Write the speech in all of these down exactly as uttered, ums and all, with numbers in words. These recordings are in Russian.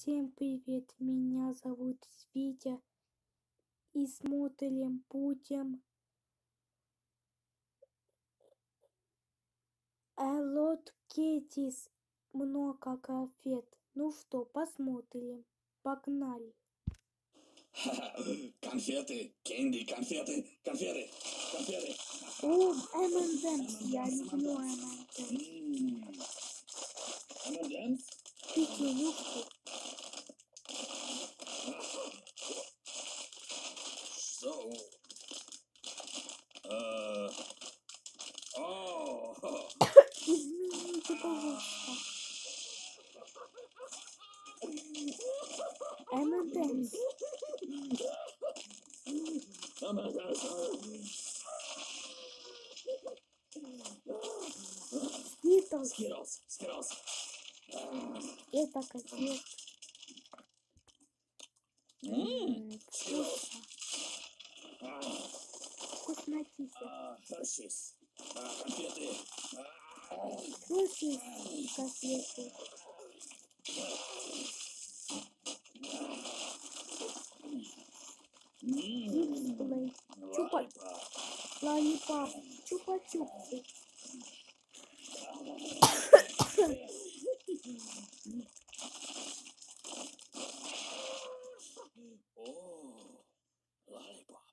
Всем привет, меня зовут Витя, и смотрим будем Hello Kitties, много конфет. Ну что, посмотрим, погнали. Конфеты, кенди, конфеты, конфеты, конфеты. О, эм энд эмс, я люблю эм энд эмс. эм энд эмс? Печенюшки. So, uh, oh, Извините, пожалуйста. эм энд эмс. Skittles. Skittles, Skittles. Это конфет. Ммм, Вкусно. Вкуснотища. Hershey's, конфеты. Слушай, конфеты. Дисплей. Чупа. Лолипап. Чупа-чупсы. О, лолипап.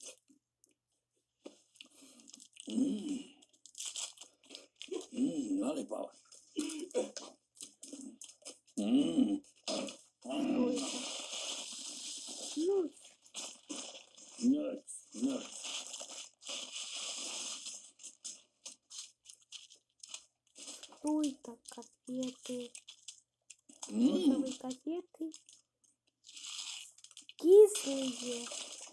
Ммм. Ммм, лолипап. Ммм. Что это? Ну, Nuts, nuts. что это? Конфеты. Ммм. Розовые конфеты. Кислые.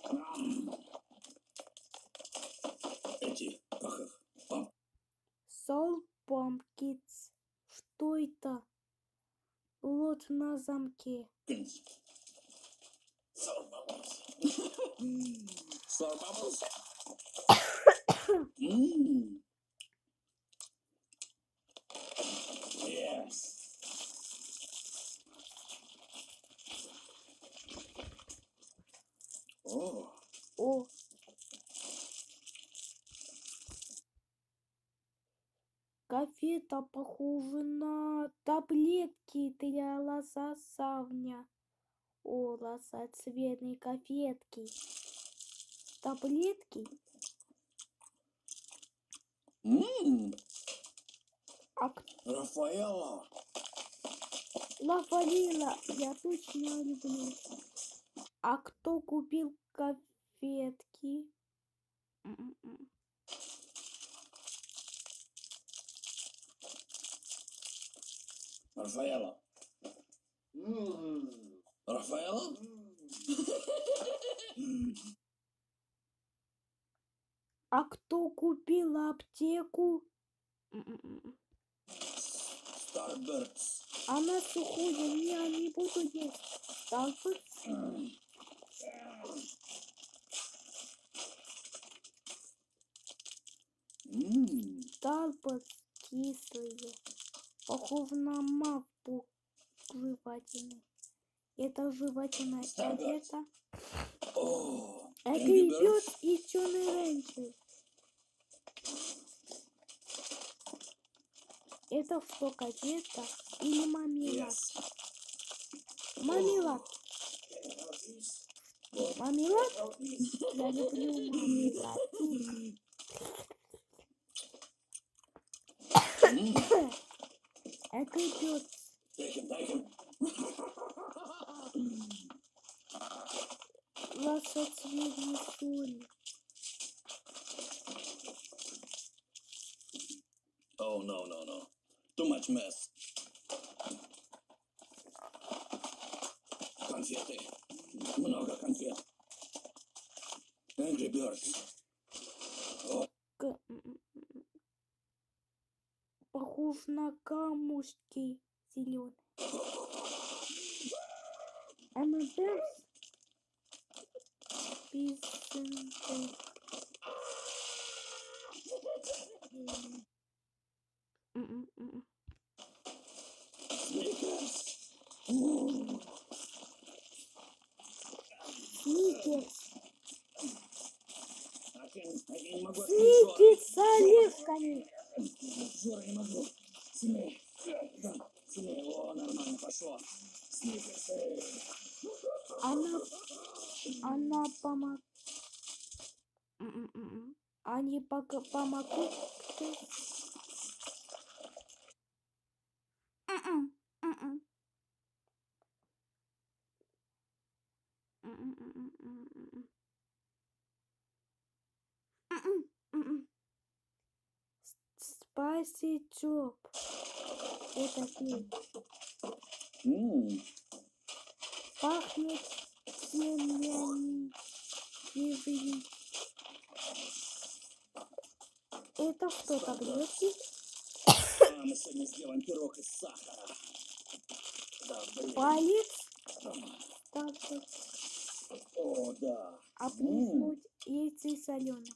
Эти, как их, пап. Soul Pumpkins. Что это? Лот на замке. Sour bubbles. Sour bubbles. Mmm. Yes. О. О. Конфета похожа на таблетки для лососавня. О, лосоцветные конфетки. Таблетки? Ммм. А к- Рафаэлло. Лавалила, я точно люблю. А кто купил конфетки? М-м-м. Рафаэлло. Ммм. Рафаэлло? А кто купил аптеку? М-м-м. Старбердс. Она сухая, я не буду есть. Старбердс? Ммм. Старбердс кислые. Похоже на мавпу жевательный. Это жевательная Старбердс. конфета. О. Angry Angry Birds Birds. и Черный Рейнджер. Это что, конфета или мармелад? Yes. Мармелад. Мармелад? Я люблю мармелад. Ммм. Angry Birds. Bacon, bacon. Лосоцветные соли. Oh, no, no, no. Too much mess. Конфеты. Много конфет. Angry Birds. О. К- Похож на камушки зеленые. эм энд эмс. Песенка. М-м-м. Snickers. О. Сникерс. А я, а я не могу открыть Жора. Сникерс с оливками. Жора, не могу. Сильнее. Да, сильнее. О, нормально, пошло. Сникерсы. Она, она помог... Они пока помогут. М-м, м-м. М-м, м-м, м-м. М-м, м-м. Spicy Job. Это фильм. М, Пахнет семьями. Это что, таблетки? А, мы сегодня сделаем пирог из сахара. Да, блин. Палец? Так, так. О, да. Облизнуть яйца соленые.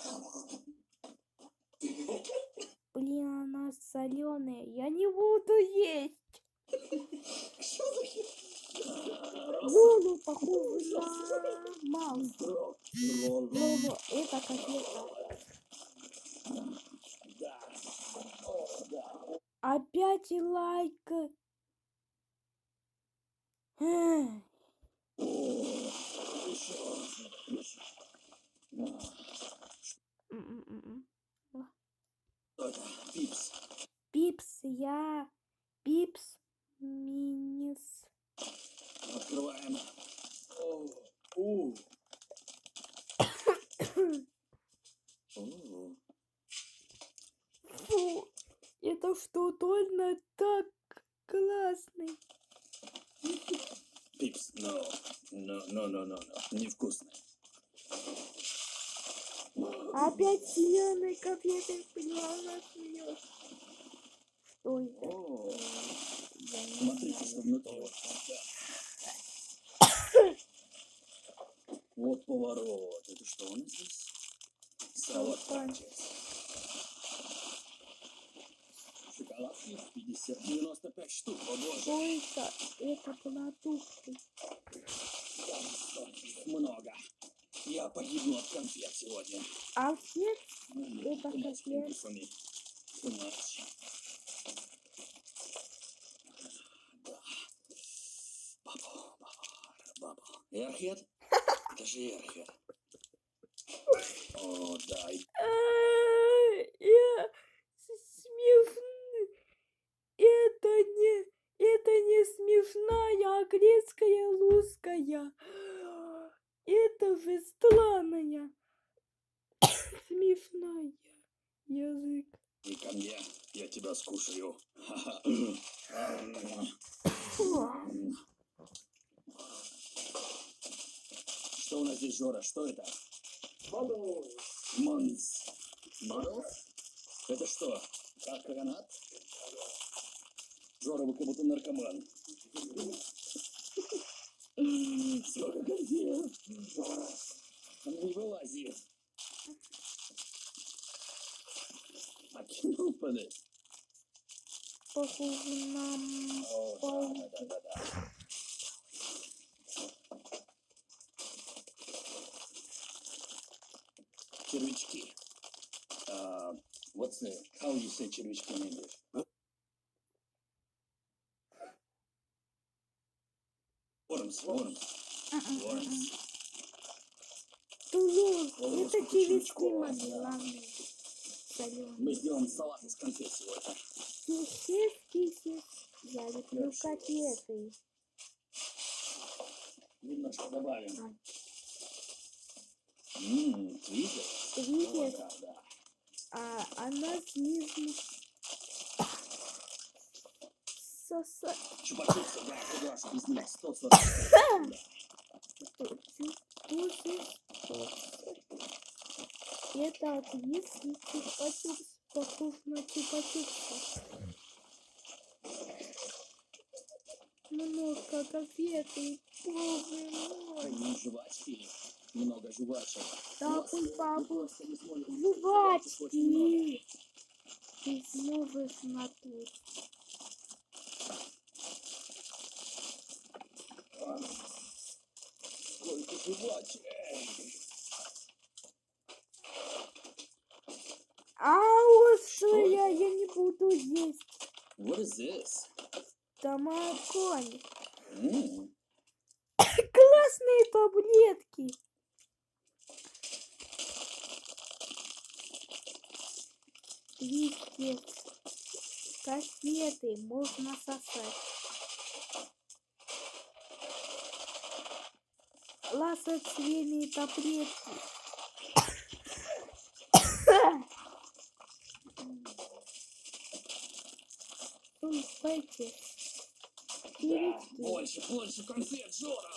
Блин, она соленая. Я не буду есть. Лолу похоже на Маус. Лолу, это котлета. Да. О, да. Опять лайк. Эх. Еще. Еще. М-м-м-м. Это Пипс. Пипс, я. Пипс. Минис. Открываем. О, у. О. Фу, это что, точно так классный. Пипс, но, но, но, но, но, но, невкусно. Опять зеленый конфеты, поняла, смеет. Что это? О, Я не смотрите, знаю. что внутри. Вот, вот поворот. Это что у нас здесь? Салат панчес. Шоколадки пятьдесят, девяносто пять штук. О боже. Что это? Это продукты. Много. Я погибну от конфет сегодня. А все М, это too much котлет. candy for me. Too much. Да. Бабу, бабу, бабу. Эрхед? Это же Эрхед. О, да. и- Я смешно. Это не, это не смешная, а грецкая русская. Это же странная. Смешная язык. И ко мне. Я тебя скушаю. Ха-ха. Фу. Что у нас здесь, Жора? Что это? Монс. Монс? Это что? Как гранат? Жора, вы как будто наркоман. Сколько конфет. Не вылази. Окинул подать. Похоже на О, пол. да, да, да, да. Червячки. Uh, what's the, how you say червячки in English? Worms, worms, worms. Тулур, О, это сколько червячки червячков. Магелланы. Соленые. Мы сделаем салат из конфет сегодня. Кисис, кисис. Я люблю котлеты. Немножко добавим. А. Ммм, твизер. Твизер. О, да, да. А она снизу сосать. Чупа-чупсы, да, куда же без них? сто сорок. Это английский чупа-чупс, похож на чупа-чупса. Много конфеты, боже мой. Ну, жвачки. Много жвачек. Бабуль, бабуль, Просто не сможете. жвачки. Ты сможешь надуть. Сколько жвачки. А острая я не буду есть. What is this? Тамаконь. Mm. Классные таблетки. Твистер. Кассеты можно сосать. Ласоцветные таблетки. Сульфайте. Да, Кирички. больше, больше конфет, Жора.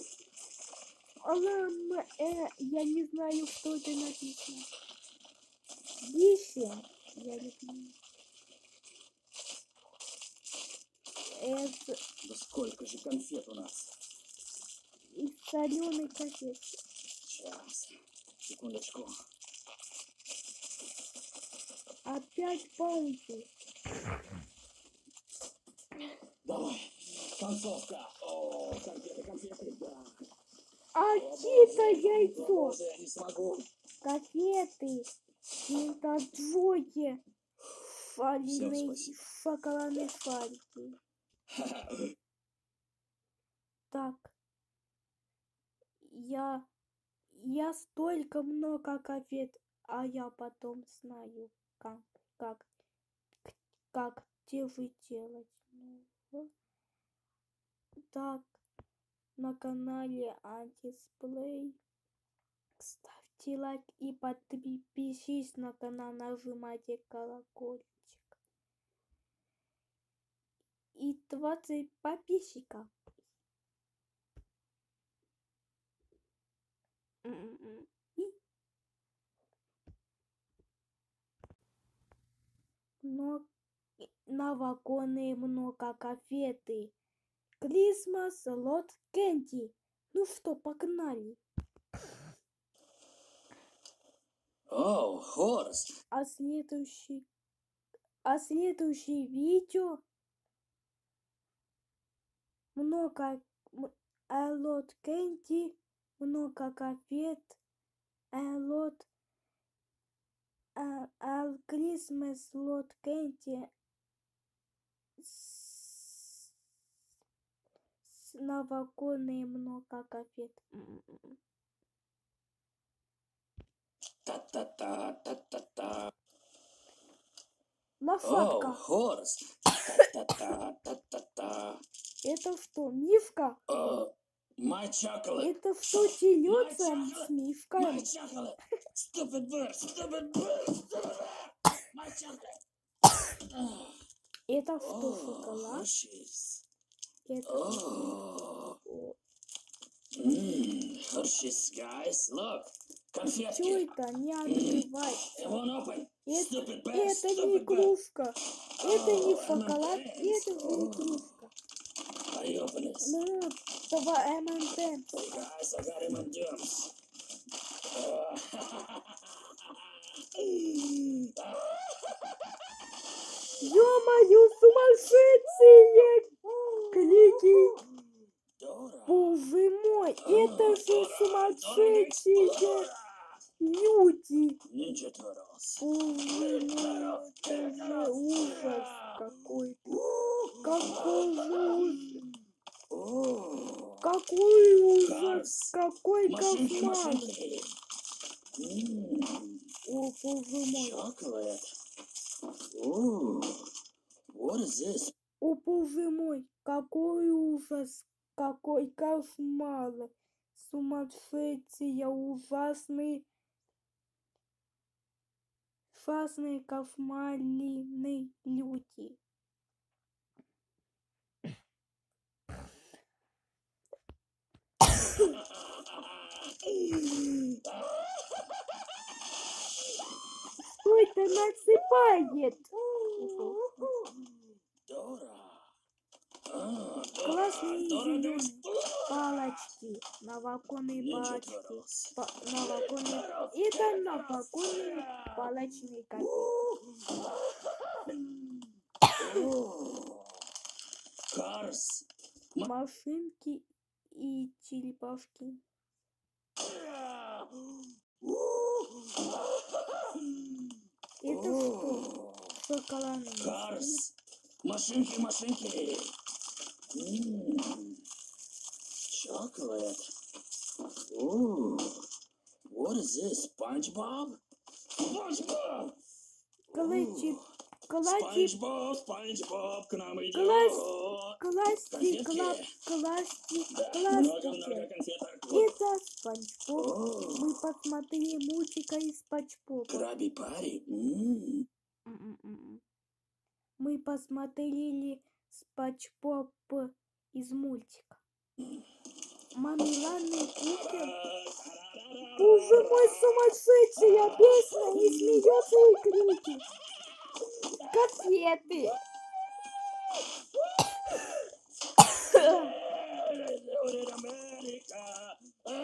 Алам, э, я не знаю, что это написано. Дичи. Я не понимаю. Это Да сколько же конфет у нас? из соленой конфеты. Сейчас. Секундочку. Опять баунти. Давай. Концовка. О, конфеты, конфеты, да. А О, чьи-то боже, о, яйцо. боже, я не смогу. Конфеты. Это двое. Фалиные спасибо. шоколадные фарики. Так. Я... Я столько много конфет, а я потом знаю, как, как, как где вы делать. Ну, вот. Так, на канале Антисплей. Ставьте лайк и подпишитесь на канал, нажимайте колокольчик. И двадцать подписчиков. И но новогодние много конфеты. Christmas Lot Candy. Ну что, погнали. О, Хорст. А следующий... А следующее видео... Много... A lot candy. Много конфет. A lot... A, a Christmas Lot Candy. С... С новогодние много конфет. Та-та-та-та-та-та. Лошадка. О, Хорст. Та-та-та-та-та-та. Это что, мишка? О, my chocolate. Это что, дерется с мишкой? My chocolate. Stupid bird, stupid bird, stupid bird. My chocolate. Это что, О, шоколад? Hershey's. Это О, что? Mmm, Hershey's, guys. Look, Что конфетки. это? Не открывается. It won't open. Это, Stupid bird, это не stupid bird. игрушка. Это не Oh, шоколад, эм энд эмс. это не игрушка. I open it. Ну, това эм энд эмс. Hey guys, I got him on germs. Ё-моё, сумасшедшие клики. Дора. Боже мой, это же сумасшедшие люди. Ninja Turtles. Боже мой, это же ужас какой-то. Какой же ужас. О, Какой ужас, Карс. какой Машинки, кошмар. машинки. Ммм, О, боже мой. chocolate. Ooh, what is this? О, боже мой, какой ужас, какой кошмар. Сумасшедшие, ужасные, ужасные кошмарные люди. Что это насыпает? Дора. А, Классные Дора зеленые Эксплорер. палочки, новогодние Ninja палочки, Turtles. па- новогодние, это новогодние палочные конфеты. О, Карс. Машинки и черепашки. Это что? Шоколадный. Карс. Машинки, машинки. Chocolate. Ooh. What is this? SpongeBob? SpongeBob! Класти, класти, SpongeBob, SpongeBob, к нам идет. класти, класти, класти, Да, много-много класти. конфеток. Это Спанч Боб. О, Мы посмотрели мультика из Спанч Боба. Краби Пари. М. М-м-м. Мы посмотрели Спанч Боб из мультика. Мамиланы кухня. Боже мой, сумасшедшая песня, и смеется и крики. Конфеты. Америка.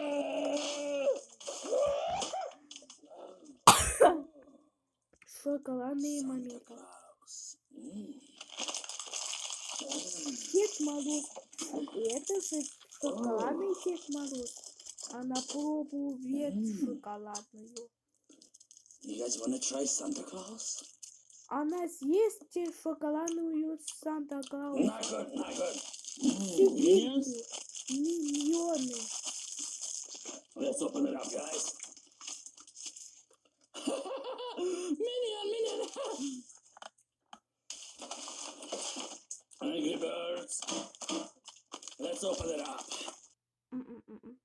Шоколадные моменты. Санта-Клаус. М. Дед Мороз. Это же шоколадный Дед Мороз. Она пробует шоколадную. You guys wanna try Santa Claus? Она съест шоколадную Санта-Клауса. Not good, not good. Mm, minions? Миллионы. Let's open it up, guys. Minion, minion. Angry Birds. Let's open it up. М-м-м.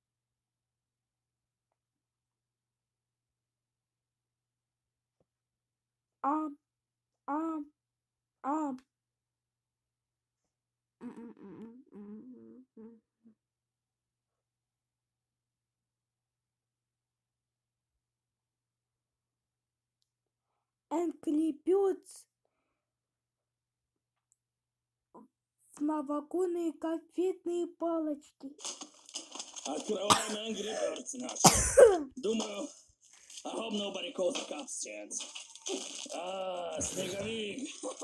Ам, ам, ам. М-м-м-м-м-м. Angry Birds. Новогодние конфетные палочки. Открываем Angry Birds наши. Думаю, I hope nobody calls the cops, chance. А, снеговик.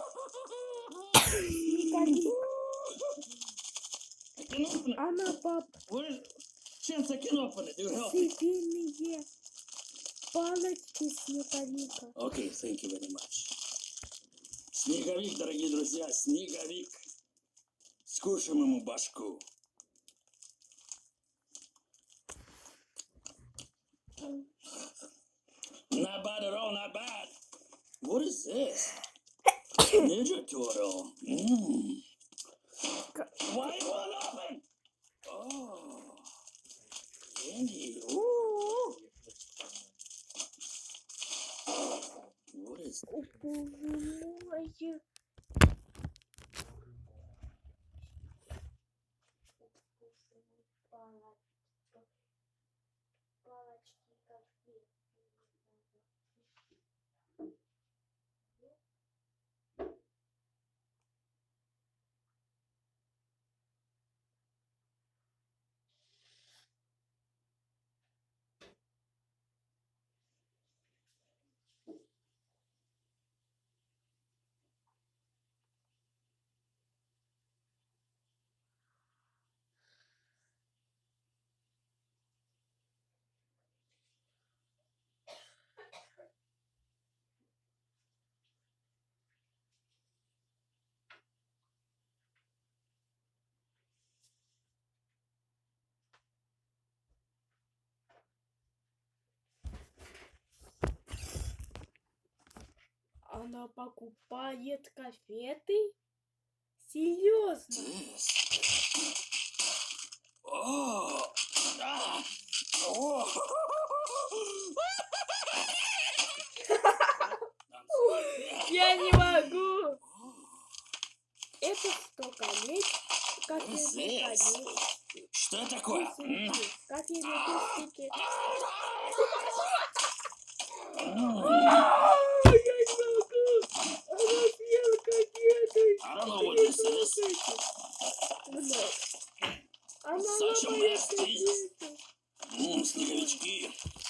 Снеговик. I can open it. Она пап. Where's... Chance, I can open it. Dude, help me. Сыпиные палочки снеговика. Okay, thank you very much. Снеговик, дорогие друзья, снеговик. Скушаем ему башку. Not bad at all, not bad. What is this? Ninja Turtle. Mm. Why you won't open? Oh. Candy. Ooh. What is О, боже мой. Палочки конфет. Она покупает конфеты? Серьезно? this? Oh. Ah. Oh. Я не могу. Это что, конец? Кофейный конец. Что такое? М. Кофейные кустики. М. Я не могу. Она съела конфеты. I don't know what this is. Она Such a ломает mess, Jesus. конфеты. М, снеговички.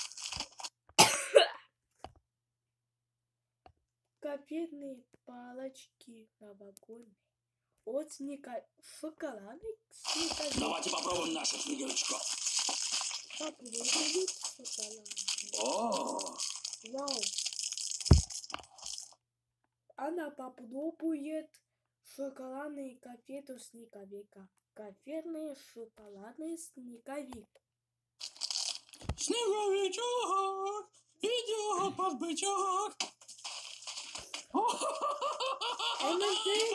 Конфетные палочки новогодние. От снега... Шоколадный снеговик. Давайте попробуем наших снеговичков. Попробует шоколад. О, Вау. Она попробует шоколадный конфету снеговика. Конфетный шоколадный снеговик. снеговичок, идет под бычок. Она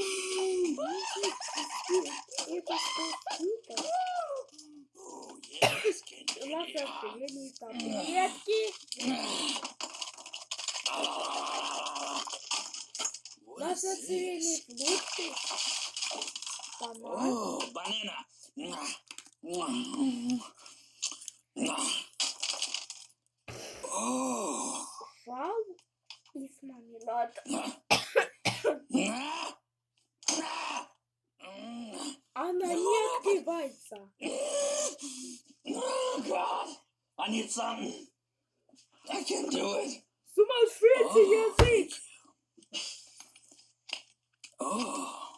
это что-то. Oh, yes, candy. Лазерные таблетки. What is Лазерные this? фрукты. Банан. Oh, banana. Oh. Фал из мармелада. Она не открывается. Oh, God. I need something. I can't do it. Сумасшедший язык. Oh.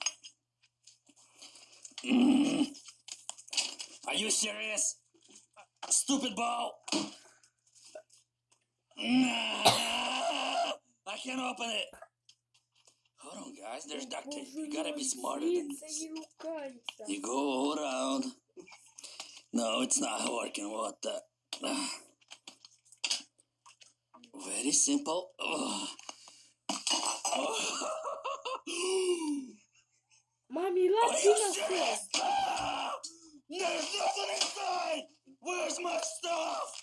Mm. Are you serious? Stupid ball. I can't open it. Hold on, guys. There's duct tape. You gotta be smarter than this. You go around. No, it's not working. What the? Very simple. Oh. Мармелад Are и you насос. serious? There's nothing inside. Where's my stuff?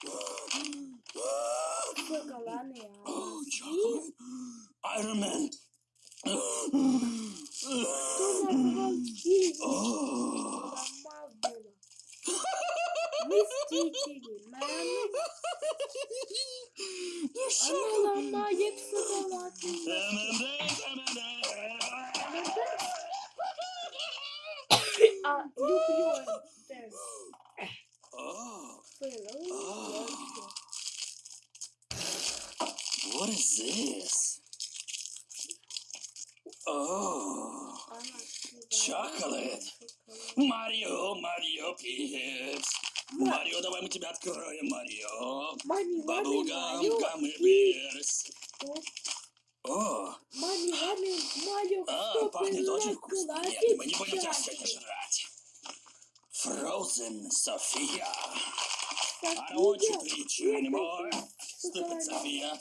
Шоколадные Oh, ананасы. chocolate. Iron Man. Кто назвал чили? Oh. Ломал дело. Мстители. Мамы. Она ломает шоколадный А, люблю это. Oh, Целую. what is this? Oh, Она chocolate. Марио, Марио, Пипс. Марио, давай мы тебя откроем, Марио. Мармеладный Bubblegum, Марио. Gummy Bears. Что? О, Мармеладный Марио. а, Что пахнет очень ты вкусно. накладешь Нет, мы не будем тебя чашки? сегодня жрать. Frozen Sophia. I София, don't want you to eat you это anymore. Stupid Sophia.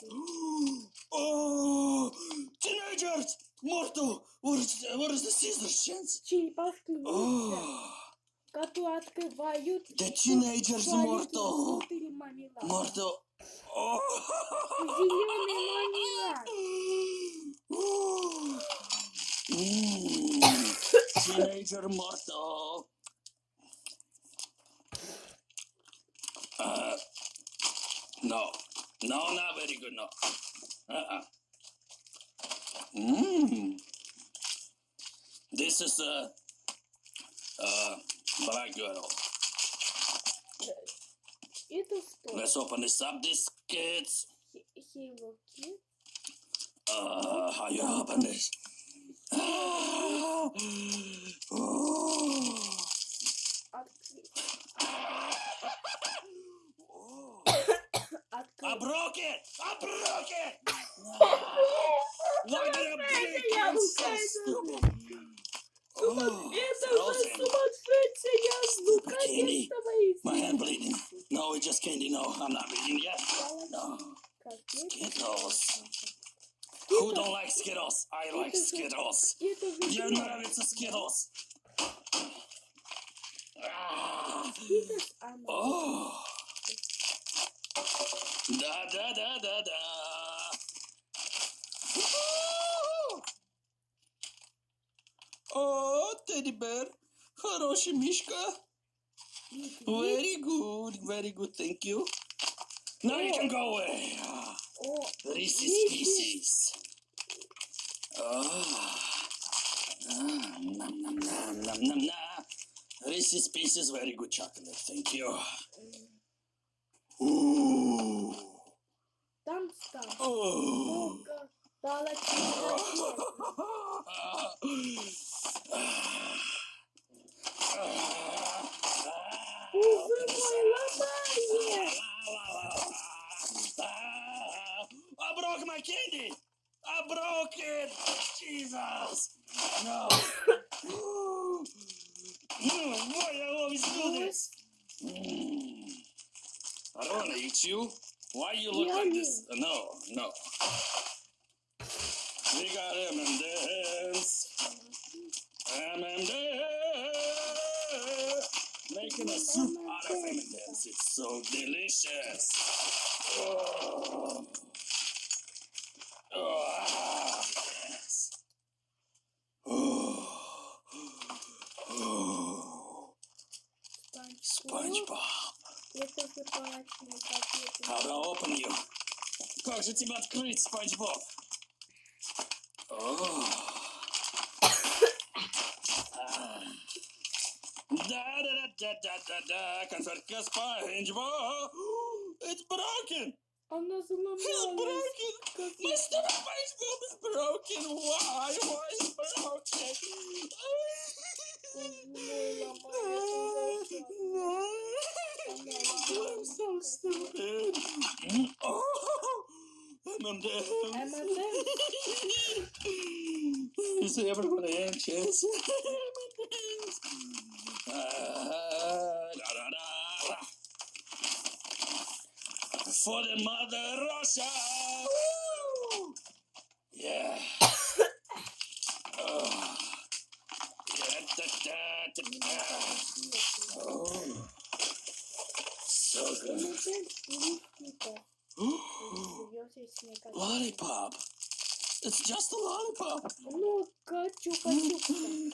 Oh, teenagers! Mortal! What is, what is the scissors chance? черепашки ниндзя, Oh, которые открывают the teenagers туалетный mortal. внутрь мармелад. Mortal. Oh. Зеленый мармелад. Oh. Mm. Teenager mortal. Uh, no. No, not very good, no. Uh-uh. Mmm. This is a uh, black girl. Это что? Let's open this up, biscuits. Hello Kitty? Uh, how you open this? Ah. Oh. Открыть. Oh. I Открыть. broke it! I broke it! Why did I break it? I'm so stupid. Oh, Это frozen. сумасшедшая звука candy. тестовая My hand bleeding. No, it's just candy. No, I'm not bleeding yet. No. изделие. Skittles. Who don't like Skittles? I like Skittles. Это Мне ведро. нравится Skittles. Ah. Skittles, она. Oh. Да, да, да, да, да. О, Teddy Bear. Хороший мишка. Very good, very good, thank you. Now you can go away. О, Reese's Pieces. Oh. Ah, nom, nom, nom, nom, nom, nom. Reese's Pieces, very good chocolate, thank you. Ooh. там стал. Oh. Много палочек конфет. Боже мой, ломай! No. Mm, why I always do this? Mm. I don't want to eat you. Why you look like this? Uh, no, no. We got M and M's. M and M's. Making a soup out of M and M's. It's so delicious. Oh. Oh, yes. Oh. Oh. SpongeBob. How do I open you? Как же тебя открыть, SpongeBob? Oh. Da da da da da da. Конфетка SpongeBob. It's broken. Она It's заломалась. broken. My stomach SpongeBob is broken. Why? Why is it broken? I'm so stupid. Oh, M and M's. M and M's. So everybody anxious. M and M's. Uh, da, da, da. For the Mother Russia. Woo! Yeah. Oh. Yeah, da, da, da, da. Oh. So good. Lollipop. It's just a lollipop. Ну, хочу, хочу.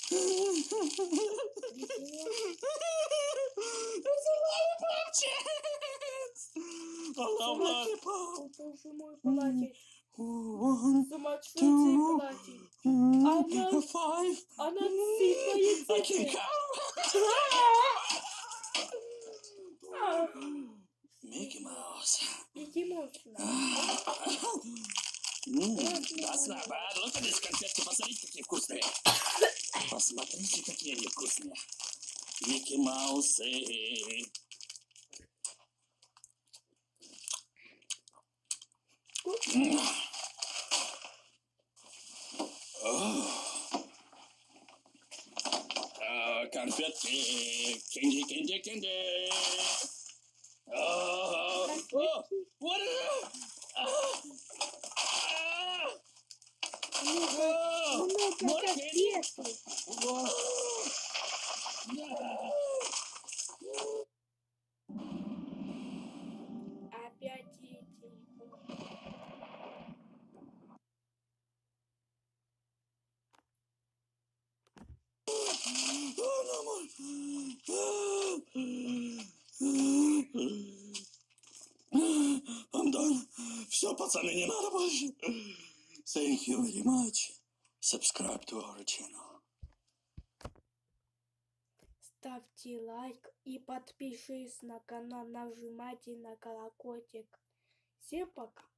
It's a lollipop chance. I love lollipop. Боже мой, платье. One, Сумасшедший two, платье. mm, five. Она сыпает I can цифры. count. Mickey Mouse. Иди, можно. Mm, that's not bad. Look at this конфетки. Посмотрите, какие вкусные. Посмотрите, какие они вкусные. Микки Маусы. Oh, конфетки. Кенди, кенди, кенди. Oh, oh, what is it? Ah, ah. Whoa, Много more candy. конфеты. Whoa. No. Опять эти. Oh, no more. I'm done. Все, пацаны, не надо больше. Thank you very much. Subscribe to our channel. Ставьте лайк и подпишись на канал, нажимайте на колокольчик. Всем пока.